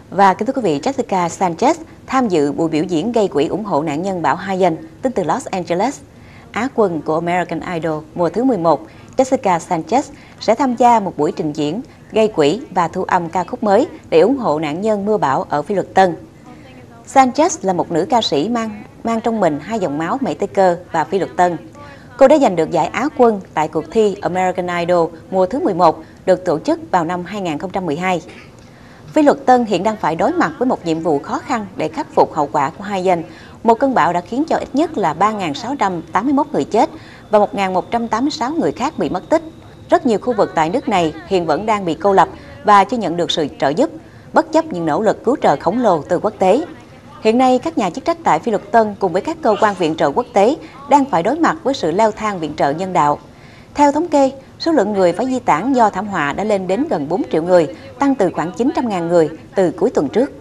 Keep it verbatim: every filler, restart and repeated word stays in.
Và kính thưa quý vị, Jessica Sanchez tham dự buổi biểu diễn gây quỹ ủng hộ nạn nhân bão Haiyan tính từ Los Angeles. Á quân của American Idol mùa thứ mười một, Jessica Sanchez sẽ tham gia một buổi trình diễn gây quỹ và thu âm ca khúc mới để ủng hộ nạn nhân mưa bão ở Phi Luật Tân. Sanchez là một nữ ca sĩ mang mang trong mình hai dòng máu Mỹ Tây Cơ và Phi Luật Tân. Cô đã giành được giải Á quân tại cuộc thi American Idol mùa thứ mười một được tổ chức vào năm hai nghìn không trăm mười hai. Phi Luật Tân hiện đang phải đối mặt với một nhiệm vụ khó khăn để khắc phục hậu quả của Haiyan, một cơn bão đã khiến cho ít nhất là ba nghìn sáu trăm tám mươi mốt người chết và một nghìn một trăm tám mươi sáu người khác bị mất tích. Rất nhiều khu vực tại nước này hiện vẫn đang bị cô lập và chưa nhận được sự trợ giúp, bất chấp những nỗ lực cứu trợ khổng lồ từ quốc tế. Hiện nay, các nhà chức trách tại Phi Luật Tân cùng với các cơ quan viện trợ quốc tế đang phải đối mặt với sự leo thang viện trợ nhân đạo. Theo thống kê, số lượng người phải di tản do thảm họa đã lên đến gần bốn triệu người, tăng từ khoảng chín trăm nghìn người từ cuối tuần trước.